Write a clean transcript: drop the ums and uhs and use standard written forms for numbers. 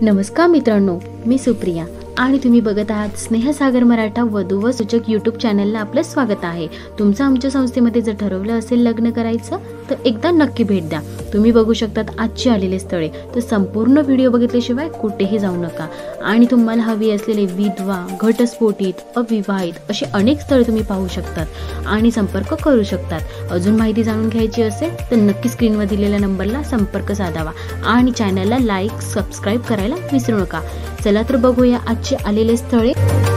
नमस्कार मित्रांनो, मी सुप्रिया आणि तुम्ही बघत आहात स्नेहसागर मराठा वधू व सूचक यूट्यूब चॅनलला आपलं स्वागत आहे। तुमचं आमच्या संस्थेमध्ये जर ठरवलं असेल लग्न करायचं तर एकदा नक्की भेट द्या। तुम्ही बघू शकतात आजची आलेले स्थळे, तर संपूर्ण व्हिडिओ बघितल्याशिवाय कुठेही जाऊ नका। आणि तुम्हाला हवी असलेले विधवा, घटस्फोटित, अविवाहित अशी अनेक स्थळे तुम्ही पाहू शकतात आणि संपर्क करू शकतात। अजून माहिती जाणून घ्यायची असेल तर नक्की स्क्रीनवर दिलेल्या नंबरला संपर्क साधावा आणि चॅनलला लाईक, सबस्क्राइब करायला विसरू नका। चला तर बघूया आजचे आलेले स्थळे।